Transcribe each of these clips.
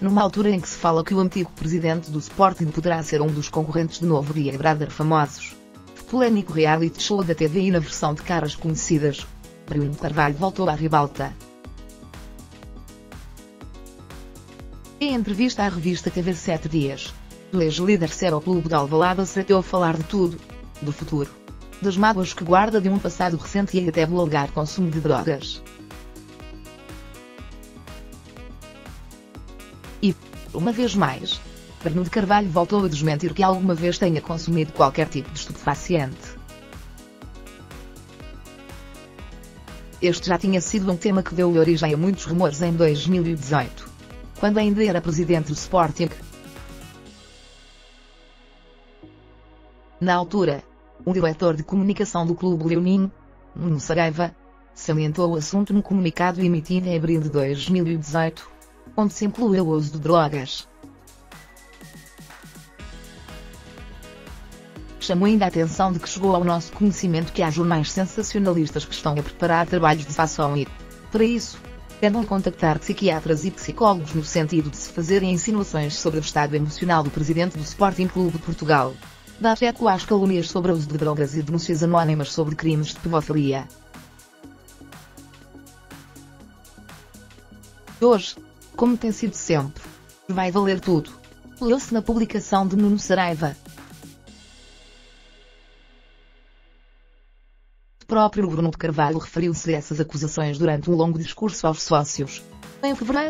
numa altura em que se fala que o antigo presidente do Sporting poderá ser um dos concorrentes de novo Big Brother famosos. Polémico reality show da TVI na versão de caras conhecidas. Bruno Carvalho voltou à ribalta. Em entrevista à revista TV 7 Dias, o ex-líder Clube de Alvalade aceitou falar de tudo. Do futuro, das mágoas que guarda de um passado recente e até do alegar consumo de drogas. E, uma vez mais, Bruno de Carvalho voltou a desmentir que alguma vez tenha consumido qualquer tipo de estupefaciente. Este já tinha sido um tema que deu origem a muitos rumores em 2018, quando ainda era presidente do Sporting. Na altura, o diretor de comunicação do clube leonino, Nuno Saraiva, salientou o assunto num comunicado emitido em abril de 2018, onde se incluiu o uso de drogas. Chamou ainda a atenção de que chegou ao nosso conhecimento que há jornais sensacionalistas que estão a preparar trabalhos de fação e, para isso, tentam contactar psiquiatras e psicólogos no sentido de se fazerem insinuações sobre o estado emocional do presidente do Sporting Clube de Portugal. Dá eco às calúnias sobre o uso de drogas e denúncias anónimas sobre crimes de pedofilia. Hoje, como tem sido sempre, vai valer tudo. Leu-se na publicação de Nuno Saraiva. O próprio Bruno de Carvalho referiu-se a essas acusações durante um longo discurso aos sócios, em fevereiro.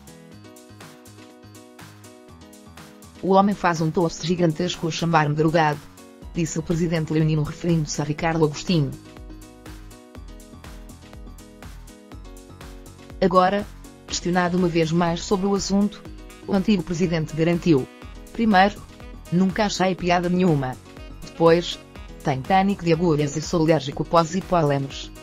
O homem faz um post gigantesco a chamar-me drogado, disse o presidente leonino referindo-se a Ricardo Agostinho. Agora, questionado uma vez mais sobre o assunto, o antigo presidente garantiu: primeiro, nunca achei piada nenhuma. Depois, tenho pânico de agulhas e sou alérgico a pós e pólenes.